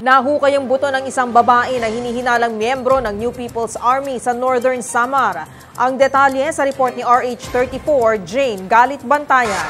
Nahukay ang buto ng isang babae na hinihinalang miyembro ng New People's Army sa Northern Samar. Ang detalye sa report ni RH34, Jane Galit Bantayan.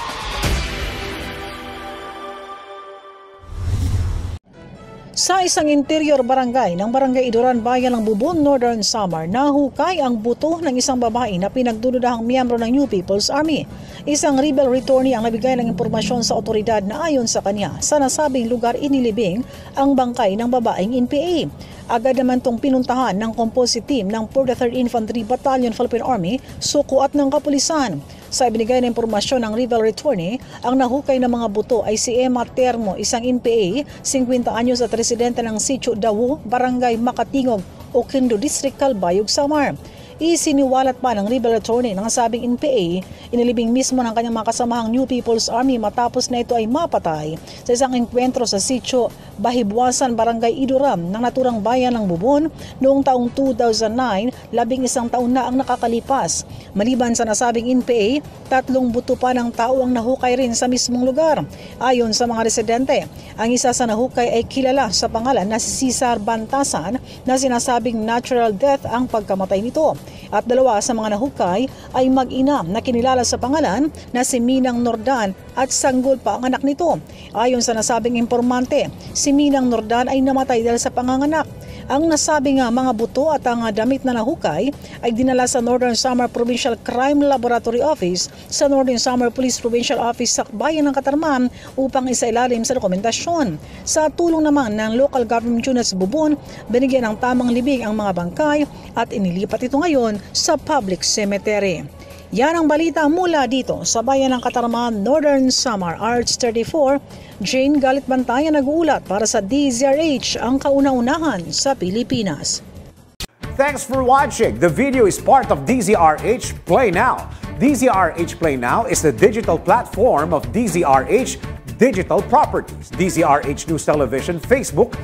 Sa isang interior barangay ng Barangay Iduran, Bayan ng Bubon, Northern Samar, nahukay ang buto ng isang babae na pinagdududahang miyembro ng New People's Army. Isang rebel returnee ang nabigay ng impormasyon sa otoridad na ayon sa kanya, sa nasabing lugar inilibing ang bangkay ng babaeng NPA. Agad naman itong pinuntahan ng composite team ng 43rd Infantry Battalion Philippine Army, suko at ng kapulisan. Sa ibinigay na impormasyon ng rebel returnee, ang nahukay na mga buto ay si Emma Termo, isang NPA, 50 anyos at residente ng Sitio Dawu, Barangay Makatingog, Oquendo District, Calbayog, Samar. Isiniwalat pa ng rebel returnee ng sabing NPA, inilibing mismo ng kanyang mga kasamahang New People's Army matapos na ito ay mapatay sa isang engkwentro sa Sitio Bahibwasan, Barangay Iduram ng naturang bayan ng Bubon noong taong 2009, 11 taon na ang nakakalipas. Maliban sa nasabing NPA, 3 buto pa ng tao ang nahukay rin sa mismong lugar. Ayon sa mga residente, ang isa sa nahukay ay kilala sa pangalan na si Cesar Bantasan na sinasabing natural death ang pagkamatay nito. At 2 sa mga nahukay ay mag-ina na kinilala sa pangalan na si Minang Nordan at sanggol pa ang anak nito. Ayon sa nasabing impormante, si Minang Nordan ay namatay dahil sa panganganak. Ang nasabing mga buto at ang damit na nahukay ay dinala sa Northern Samar Provincial Crime Laboratory Office sa Northern Samar Police Provincial Office sa Bayan ng Katarman upang isailalim sa dokumentasyon. Sa tulong naman ng local government units Bubon, binigyan ng tamang libing ang mga bangkay at inilipat ito ngayon sa public cemetery. Yan ang balita mula dito sa Bayan ng Katarman, Northern Samar. RH34, Jane Galit Bantayan nag-uulat para sa DZRH, ang kauna-unahan sa Pilipinas. Thanks for watching. The video is part of DZRH Play Now. DZRH Play Now is the digital platform of DZRH Digital Properties. DZRH News Television Facebook,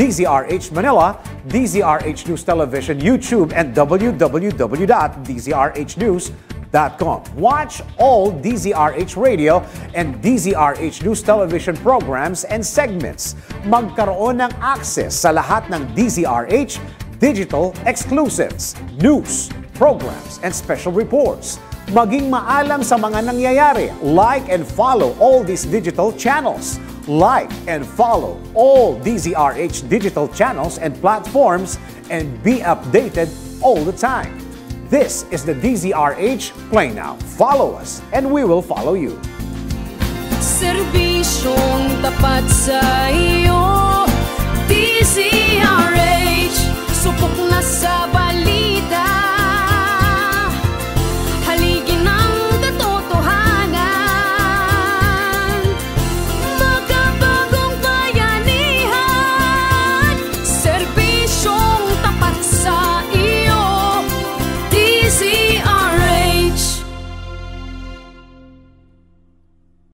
DZRH Manila, DZRH News Television YouTube, and www.dzrhnews.com. Watch all DZRH Radio and DZRH News Television programs and segments. Magkaroon ng access sa lahat ng DZRH digital exclusives, news, programs, and special reports. Maging maalam sa mga nangyayari. Like and follow all these digital channels. Like and follow all DZRH digital channels and platforms and be updated all the time. This is the DZRH Play Now. Follow us and we will follow you. Serbisyong tapat sa iyo, DZRH.